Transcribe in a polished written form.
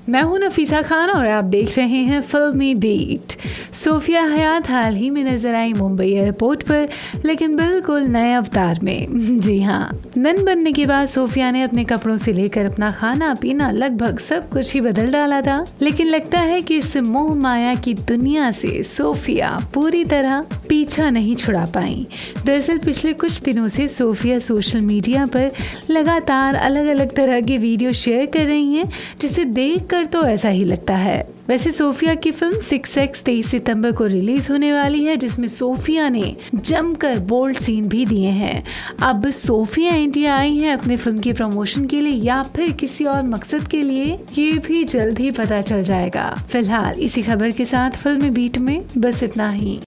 मैं हूं नफीसा खान और आप देख रहे हैं फिल्मी बीट। सोफिया हयात हाल ही में नजर आई मुंबई एयरपोर्ट पर, लेकिन बिल्कुल नए अवतार में। जी हाँ, नन बनने के बाद सोफिया ने अपने कपड़ों से लेकर अपना खाना पीना लगभग सब कुछ ही बदल डाला था। लेकिन लगता है कि इस मोह माया की दुनिया से सोफिया पूरी तरह पीछा नहीं छुड़ा पाई। दरअसल पिछले कुछ दिनों से सोफिया सोशल मीडिया पर लगातार अलग अलग तरह के वीडियो शेयर कर रही हैं, जिसे देखकर तो ऐसा ही लगता है। वैसे सोफिया की फिल्म 6X 23 सितंबर को रिलीज होने वाली है, जिसमें सोफिया ने जमकर बोल्ड सीन भी दिए हैं। अब सोफिया इंडिया आई है अपने फिल्म की प्रमोशन के लिए या फिर किसी और मकसद के लिए, ये भी जल्द ही पता चल जाएगा। फिलहाल इसी खबर के साथ फिल्मी बीट में बस इतना ही।